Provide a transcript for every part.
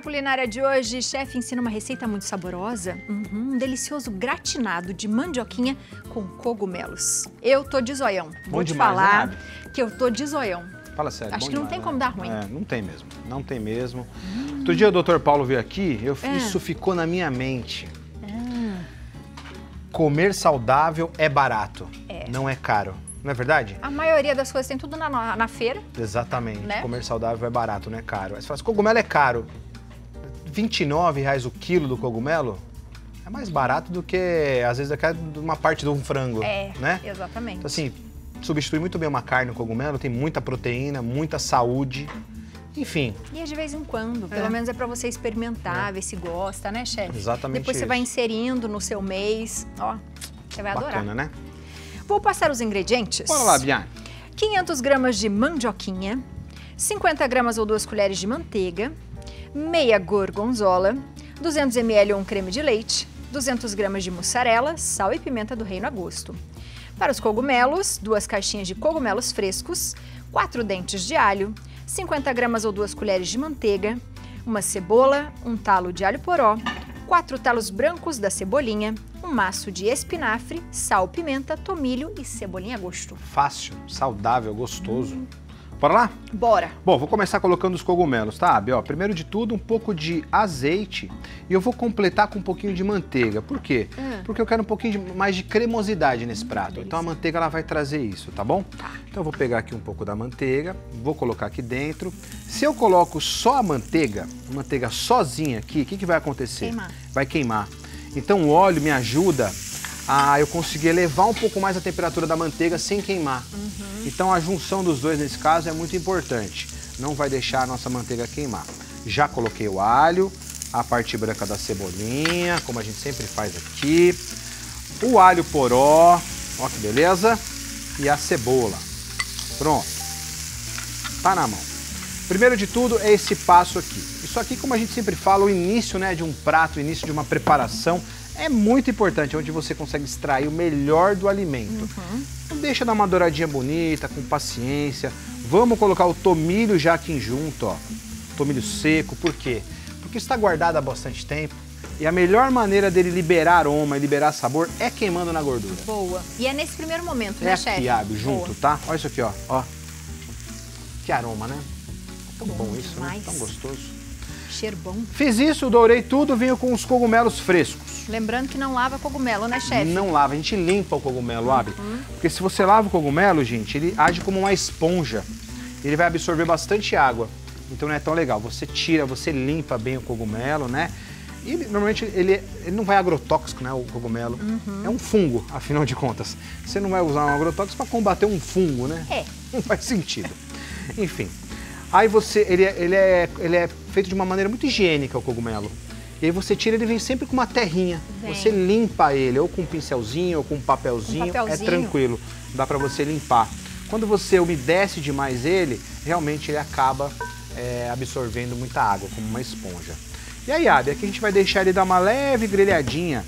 Na culinária de hoje, chefe ensina uma receita muito saborosa, um delicioso gratinado de mandioquinha com cogumelos. Eu tô de zoião. Vou te falar que eu tô de zoião. Fala sério. Acho que não tem como dar ruim. É, não tem mesmo. Não tem mesmo. Outro dia o Dr. Paulo veio aqui, isso ficou na minha mente. Comer saudável é barato, não é caro. Não é verdade? A maioria das coisas tem tudo na feira. Exatamente. Né? Comer saudável é barato, não é caro. Aí você fala assim, cogumelo é caro. R$29 o quilo do cogumelo é mais barato do que, às vezes, uma parte de um frango. Né? Exatamente. Então, assim, substitui muito bem uma carne no cogumelo, tem muita proteína, muita saúde. Enfim. E é de vez em quando, pelo menos é pra você experimentar, ver se gosta, né, chefe? Exatamente. Depois você vai inserindo no seu mês, ó, você vai adorar. Bacana, né? Vou passar os ingredientes. Bora lá, Biane. 500 gramas de mandioquinha, 50 gramas ou 2 colheres de manteiga, meia gorgonzola, 200 ml ou um creme de leite, 200 gramas de mussarela, sal e pimenta do reino a gosto. Para os cogumelos, 2 caixinhas de cogumelos frescos, 4 dentes de alho, 50 gramas ou 2 colheres de manteiga, uma cebola, um talo de alho poró, 4 talos brancos da cebolinha, um maço de espinafre, sal, pimenta, tomilho e cebolinha a gosto. Fácil, saudável, gostoso. Bora lá? Bora! Bom, vou começar colocando os cogumelos, tá, Abi? Ó, primeiro de tudo, um pouco de azeite e eu vou completar com um pouquinho de manteiga. Por quê? Porque eu quero um pouquinho mais de cremosidade nesse prato. Então a manteiga ela vai trazer isso, tá bom? Então eu vou pegar aqui um pouco da manteiga, vou colocar aqui dentro. Se eu coloco só a manteiga sozinha aqui, o que vai acontecer? Queimar. Vai queimar. Então o óleo me ajuda a eu conseguir elevar um pouco mais a temperatura da manteiga sem queimar. Então a junção dos dois nesse caso é muito importante. Não vai deixar a nossa manteiga queimar. Já coloquei o alho, a parte branca da cebolinha, como a gente sempre faz aqui. O alho poró, ó que beleza. E a cebola. Pronto. Tá na mão. Primeiro de tudo é esse passo aqui. Isso aqui, como a gente sempre fala, o início, né, de um prato, o início de uma preparação é muito importante, onde você consegue extrair o melhor do alimento. Não deixa dar uma douradinha bonita, com paciência. Vamos colocar o tomilho já aqui junto, ó. Tomilho seco, por quê? Porque está guardado há bastante tempo e a melhor maneira dele liberar aroma e liberar sabor é queimando na gordura. Boa. E é nesse primeiro momento, né, chefe? Aqui, Abi, junto, tá? Olha isso aqui, ó. Que aroma, né? Tão bom isso, né? Tão gostoso. Cheiro bom. Fiz isso, dourei tudo, venho com os cogumelos frescos. Lembrando que não lava cogumelo, né, chefe? Não lava, a gente limpa o cogumelo, Abi. Porque se você lava o cogumelo, gente, ele age como uma esponja. Ele vai absorver bastante água. Então não é tão legal. Você tira, você limpa bem o cogumelo, né? E normalmente ele não vai agrotóxico, né, o cogumelo. É um fungo, afinal de contas. Você não vai usar um agrotóxico para combater um fungo, né? Não faz sentido. Enfim. Aí ele é feito de uma maneira muito higiênica, o cogumelo. E aí você tira, ele vem sempre com uma terrinha. Você limpa ele, ou com um pincelzinho, ou com um papelzinho. É tranquilo, dá pra você limpar. Quando você umedece demais ele, realmente ele acaba absorvendo muita água, como uma esponja. E aí, Abi, aqui a gente vai deixar ele dar uma leve grelhadinha.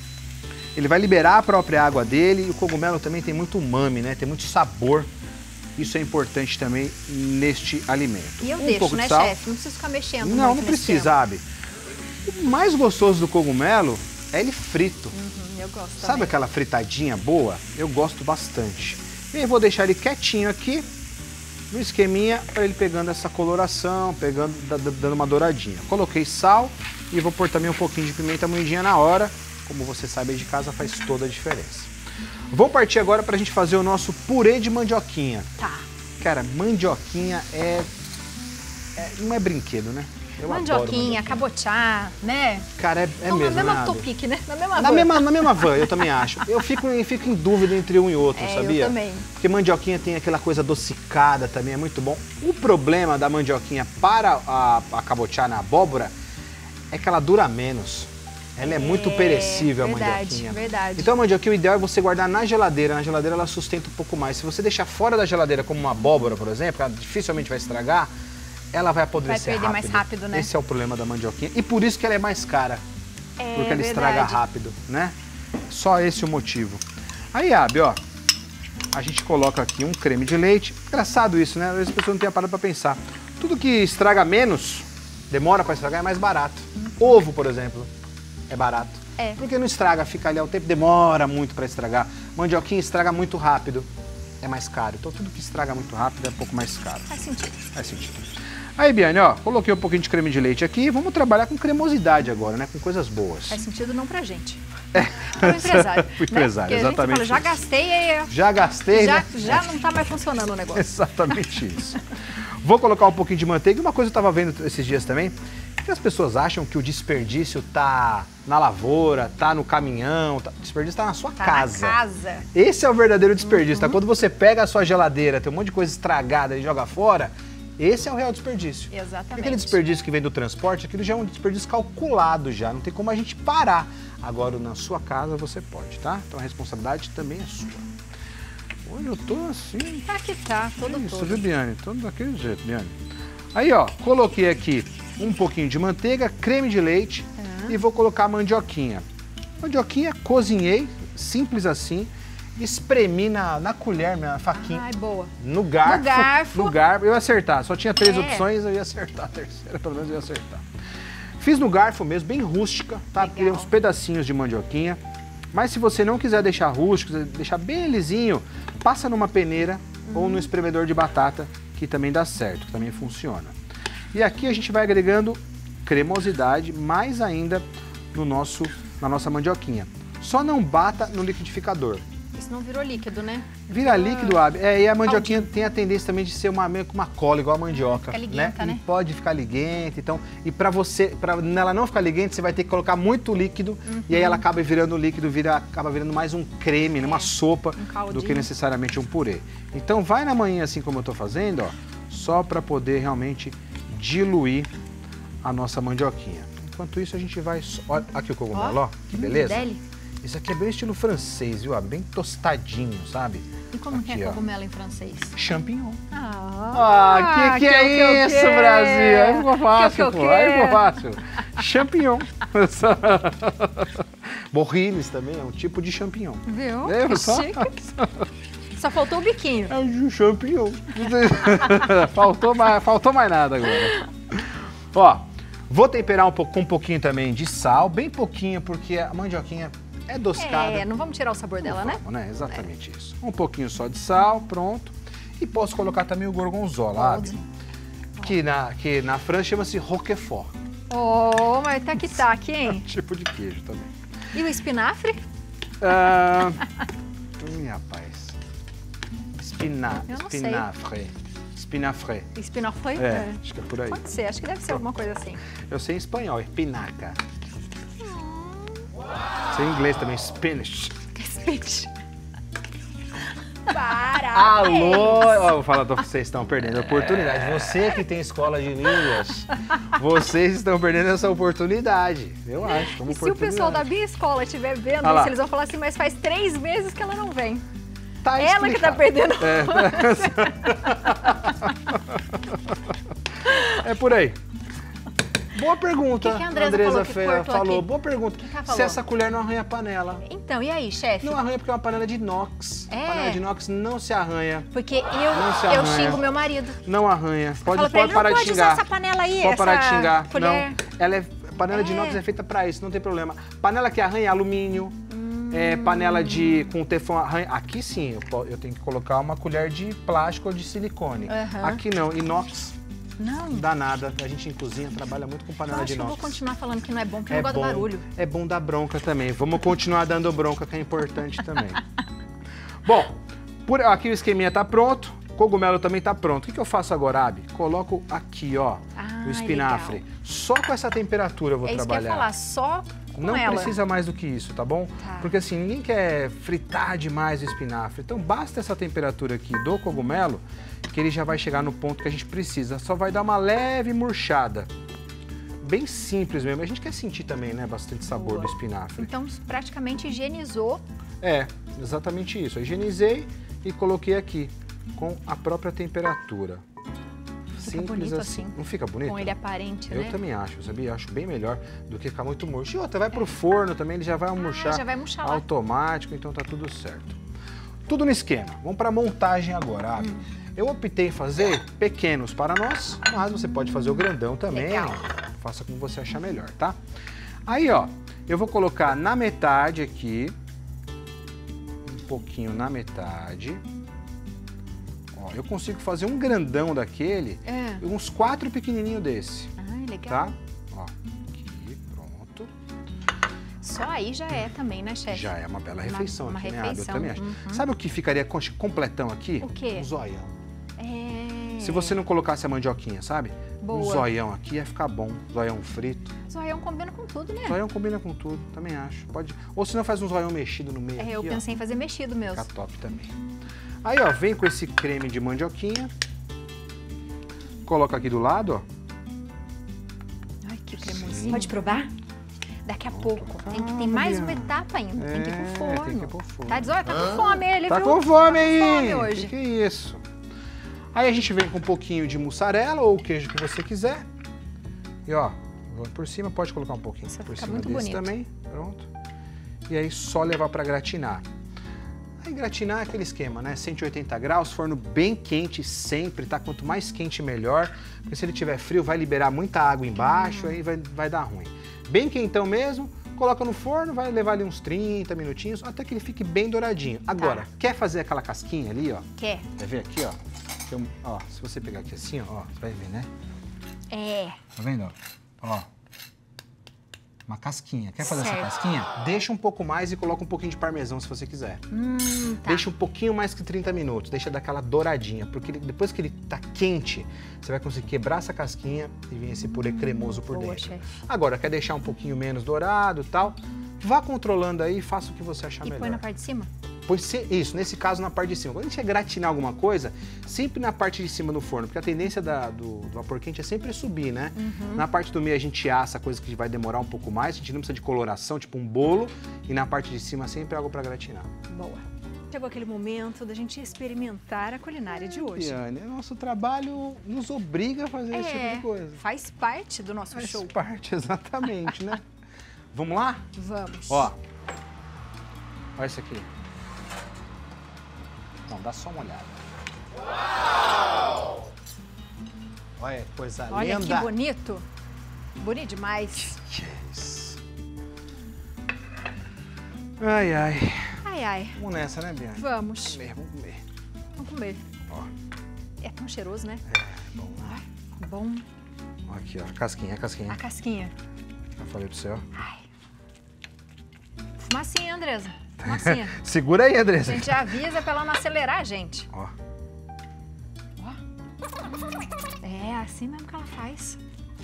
Ele vai liberar a própria água dele e o cogumelo também tem muito umami, né? Tem muito sabor. Isso é importante também neste alimento. E eu deixo, né, chefe? Não precisa ficar mexendo muito. Não precisa, Abi. O mais gostoso do cogumelo é ele frito. Eu gosto também. Sabe aquela fritadinha boa? Eu gosto bastante. E eu vou deixar ele quietinho aqui, no esqueminha, para ele pegando essa coloração, dando uma douradinha. Coloquei sal e vou pôr também um pouquinho de pimenta moidinha na hora. Como você sabe, aí de casa faz toda a diferença. Vou partir agora para a gente fazer o nosso purê de mandioquinha. Tá. Cara, mandioquinha não é brinquedo, né? Eu mandioquinha, cabotiá, né? Cara, é mesmo, na mesma topic, né? Na mesma van, eu também acho. Eu fico em dúvida entre um e outro, sabia? Eu também. Porque mandioquinha tem aquela coisa adocicada também, é muito bom. O problema da mandioquinha para a cabotiá na abóbora é que ela dura menos. Ela é muito perecível, a mandioquinha. Verdade. Então a mandioquinha, o ideal é você guardar na geladeira. Na geladeira ela sustenta um pouco mais. Se você deixar fora da geladeira, como uma abóbora, por exemplo, ela dificilmente vai estragar, ela vai apodrecer rápido. Vai perder mais rápido, né? Esse é o problema da mandioquinha. E por isso que ela é mais cara. Porque ela estraga rápido, né? Só esse o motivo. Aí, Abi, ó, a gente coloca aqui um creme de leite. Engraçado isso, né? Às vezes a pessoa não tem a parada pra pensar. Tudo que estraga menos demora para estragar, é mais barato. Ovo, por exemplo, é barato. É. Porque não estraga, fica ali ao tempo, demora muito para estragar. Mandioquinha estraga muito rápido, é mais caro. Então tudo que estraga muito rápido é um pouco mais caro. Faz sentido. Faz sentido. Aí, Biane, ó, coloquei um pouquinho de creme de leite aqui. Vamos trabalhar com cremosidade agora, né? Com coisas boas. Faz sentido não pra gente. Para o empresário. Pro empresário, né? exatamente. Fala, já gastei e Já gastei, né? já não tá mais funcionando o negócio. Exatamente isso. Vou colocar um pouquinho de manteiga. E uma coisa que eu estava vendo esses dias também, que as pessoas acham que o desperdício tá na lavoura, tá no caminhão, o desperdício tá na sua casa. Na casa. Esse é o verdadeiro desperdício, tá? Quando você pega a sua geladeira, tem um monte de coisa estragada e joga fora, esse é o real desperdício. Exatamente. Aquele desperdício que vem do transporte, aquilo já é um desperdício calculado já, não tem como a gente parar. Agora, na sua casa, você pode, tá? Então a responsabilidade também é sua. Hoje eu tô assim... Tá que tá, todo Isso, todo. viu, Biane? Todo daquele jeito, Biane. Aí, ó, coloquei aqui um pouquinho de manteiga, creme de leite e vou colocar a mandioquinha. Mandioquinha, cozinhei, simples assim, espremi na colher, minha faquinha. Ai, boa. No garfo. No garfo. No garfo. Eu ia acertar, só tinha 3 É. opções, eu ia acertar a terceira, pelo menos eu ia acertar. Fiz no garfo mesmo, bem rústica, tá? Legal. Tirei uns pedacinhos de mandioquinha. Mas se você não quiser deixar rústico, deixar bem lisinho, passa numa peneira ou no espremedor de batata, que também dá certo, que também funciona. E aqui a gente vai agregando cremosidade mais ainda na nossa mandioquinha. Só não bata no liquidificador. Isso não virou líquido, né? Vira líquido, Abi. E a mandioquinha tem a tendência também de ser meio que uma cola, igual a mandioca. Fica liguenta, né? E pode ficar liguenta, então... E pra ela não ficar liguenta, você vai ter que colocar muito líquido, e aí ela acaba virando líquido, acaba virando mais um creme, uma sopa, do que necessariamente um purê. Então vai na manhã assim como eu tô fazendo, ó, só pra poder realmente diluir a nossa mandioquinha. Enquanto isso a gente vai... Olha aqui o cogumelo, ó, que beleza. Deli. Isso aqui é bem estilo francês, viu? Bem tostadinho, sabe? E como aqui, que é ó. cogumelo em francês? Champignon. Que é isso, Brasil? Aí ficou fácil, pô. Aí ficou fácil. Champignon. Borrilis também é um tipo de champignon. Viu? É, Que só? chique. Só faltou o biquinho. É um champignon. Faltou mais nada agora. Ó, vou temperar com um pouquinho também de sal, bem pouquinho, porque a mandioquinha é adocicada. Não vamos tirar o sabor dela, Vamos, né? Exatamente isso. Um pouquinho só de sal, pronto. E posso colocar também o gorgonzola, Pode. que na França chama-se roquefort. Oh, mas tac-tac, hein? Tipo de queijo também. E o espinafre? Rapaz. Eu não sei. Espinafre. Espinafre? Acho que é por aí. Pode ser, acho que deve ser alguma coisa assim. Eu sei em espanhol, espinaca. Sei em inglês também, spinach. Speech. Para! Alô! Ó, vou falar, vocês estão perdendo a oportunidade. Você que tem escola de línguas, vocês estão perdendo essa oportunidade. Eu acho, como E se o pessoal da minha escola estiver vendo isso, eles vão falar assim, mas faz 3 meses que ela não vem. Tá Ela que tá perdendo. É por aí. Boa pergunta. O que a Andresa falou? aqui? Boa pergunta. que ela falou? Se essa colher não arranha a panela. Então, e aí, chefe? Não arranha porque é uma panela de inox. É. Panela de inox não se arranha. Porque Não se eu arranha. xingo meu marido. Não arranha. Fala Pode pra ele, parar não de pode xingar. usar essa panela aí, Pode essa parar de xingar. colher. Não. Panela de inox é feita pra isso, não tem problema. Panela que arranha é alumínio. Panela com teflon arranha. Aqui sim, eu tenho que colocar uma colher de plástico ou de silicone. Aqui não, inox. Não. Dá nada. A gente em cozinha trabalha muito com panela de Eu inox. vou continuar falando que não é bom, porque eu não gosto do barulho. É bom dar bronca também. Vamos continuar dando bronca, que é importante também. Bom, aqui o esqueminha tá pronto. Cogumelo também tá pronto. O que eu faço agora, Abi? Coloco aqui, ó, o espinafre. Legal. Só com essa temperatura eu vou trabalhar. É isso que eu ia falar, só com Não ela. precisa mais do que isso, tá bom? Tá. Porque assim, ninguém quer fritar demais o espinafre. Então basta essa temperatura aqui do cogumelo, que ele já vai chegar no ponto que a gente precisa. Só vai dar uma leve murchada. Bem simples mesmo. A gente quer sentir também, né, bastante sabor do espinafre. Então, praticamente higienizou. É, exatamente isso. Eu higienizei e coloquei aqui, com a própria temperatura. Fica Simples bonito assim. Não fica bonito? Com ele aparente, Eu né? também acho, sabia? Eu acho bem melhor do que ficar muito murcho. E outra, vai pro forno também, ele já vai murchar, já vai murchar lá. automático, então tá tudo certo. Tudo no esquema. Vamos pra montagem agora, Abi. Eu optei em fazer pequenos para nós, mas você pode fazer o grandão também. Legal. Faça como você achar melhor, tá? Aí, ó, eu vou colocar na metade aqui, um pouquinho na metade. Ó, eu consigo fazer um grandão daquele, uns 4 pequenininhos desse. Ah, legal. Tá? Ó, aqui, pronto. Só aí já é também, né, chefe? Já é uma bela refeição uma aqui, né, refeição. Abel? Eu também acho. Sabe o que ficaria completão aqui? O quê? Um zoião. É. Se você não colocasse a mandioquinha, sabe? Boa. Um zoião aqui ia ficar bom. Zoião frito. Zoião combina com tudo, né? Zoião combina com tudo, também acho. Pode... Ou se não, faz um zoião mexido no meio aqui, Eu pensei em fazer mexido mesmo. Fica top também. Aí, ó, vem com esse creme de mandioquinha. Coloca aqui do lado, ó. Ai, que cremosinho. Sim. Pode provar? Daqui a pouco. Tem mais uma etapa ainda. Tem que ir pro forno. Tem que ir pro forno. Tá, tá com fome ele, Tá viu? com fome aí! Tá com fome hoje. Que é isso? Aí a gente vem com um pouquinho de mussarela ou o queijo que você quiser. E ó, por cima, pode colocar um pouquinho Isso por fica cima muito desse bonito. também. Pronto. E aí só levar pra gratinar. Aí gratinar é aquele esquema, né? 180 graus, forno bem quente sempre, tá? Quanto mais quente, melhor. Porque se ele tiver frio, vai liberar muita água embaixo, aí vai dar ruim. Bem quentão mesmo, coloca no forno, vai levar ali uns 30 minutinhos, até que ele fique bem douradinho. Agora, quer fazer aquela casquinha ali, ó? Quer? Quer ver aqui, ó? Ó, se você pegar aqui assim, ó, você vai ver, né? É. Tá vendo, ó? Uma casquinha. Quer fazer Certo. essa casquinha? Deixa um pouco mais e coloca um pouquinho de parmesão se você quiser. Tá. Deixa um pouquinho mais que 30 minutos. Deixa daquela douradinha, porque depois que ele tá quente, você vai conseguir quebrar essa casquinha e vir esse purê cremoso por boa, dentro. chefe. Agora, quer deixar um pouquinho menos dourado e tal? Vá controlando aí e faça o que você achar E melhor. põe na parte de cima? Isso, nesse caso na parte de cima. Quando a gente quer gratinar alguma coisa, sempre na parte de cima do forno, porque a tendência do vapor quente é sempre subir, né? Na parte do meio a gente assa, coisa que vai demorar um pouco mais, a gente não precisa de coloração, tipo um bolo, e na parte de cima sempre algo para gratinar. Boa. Chegou aquele momento da gente experimentar a culinária de hoje. Diane, nosso trabalho nos obriga a fazer esse tipo de coisa. Faz parte do nosso Faz show. parte, exatamente, né? Vamos lá? Vamos. Ó, olha isso aqui. Não, dá só uma olhada. Uau! Olha, coisa Olha linda. que bonito. Bonito demais. Que é isso? Ai, ai. Ai, ai. Vamos nessa, né, Bianca? Vamos. Vamos comer. Vamos comer. Ó, É tão cheiroso, né? bom. Bom. Ó, aqui, ó, a casquinha. A casquinha. Já falei pro céu. Ai. Fumacinha, Andresa. Fumacinha. Segura aí, A Andressa. gente avisa pra ela não acelerar, gente. Ó, Ó. É assim mesmo que ela faz.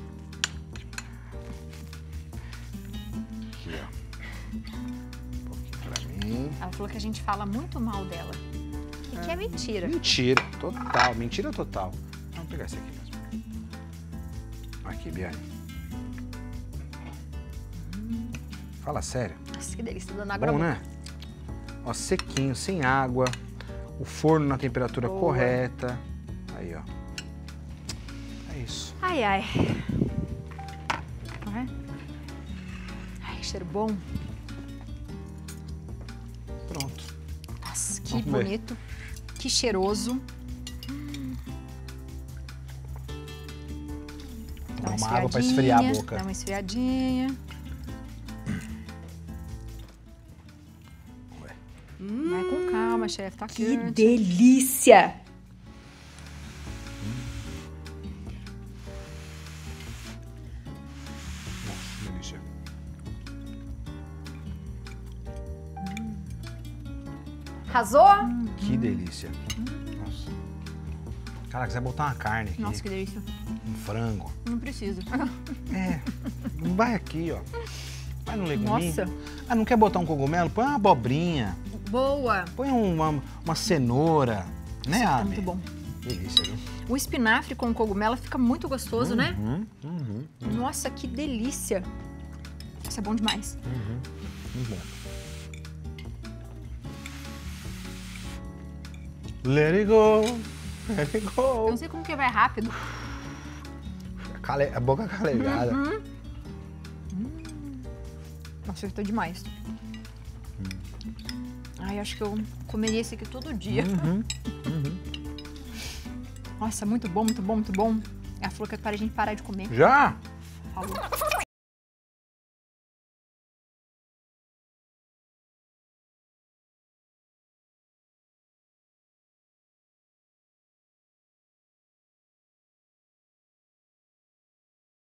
aqui, ó. Um pouquinho pra mim. Ela falou que a gente fala muito mal dela. E que é mentira. Mentira, total. Mentira total. Vamos pegar esse aqui mesmo. Aqui, Biane. Fala sério. Nossa, que delícia. Dando água Bom, na né? Ó, sequinho, sem água. O forno na temperatura Boa. correta. Aí, ó. É isso. Ai, ai. Não é? Ai, que cheiro bom. Pronto. Nossa, que Vamos ver. bonito. Que cheiroso. Dá uma água pra esfriar a boca. Dá uma esfriadinha. Vai com calma, chefe. Tá Que quente. delícia! Nossa, que delícia. Arrasou? Que delícia. Nossa. Cara, quiser botar uma carne aqui, Nossa, que delícia. um frango. Não precisa. É, vai aqui, ó. Vai no leguminho. Nossa. Ah, não quer botar um cogumelo? Põe uma abobrinha. Boa. Põe uma cenoura. Né, Tá Abi? muito bom. Delícia, viu? O espinafre com cogumelo fica muito gostoso, né? Uhum. Nossa, que delícia. Isso é bom demais. Muito bom. Let it go. Let it Eu go. não sei como que vai rápido. A boca calegada. Nossa, eu tô demais. Ai, acho que eu comeria esse aqui todo dia. Nossa, muito bom, muito bom, muito bom. Ela falou que é para a gente parar de comer. Já? Falou.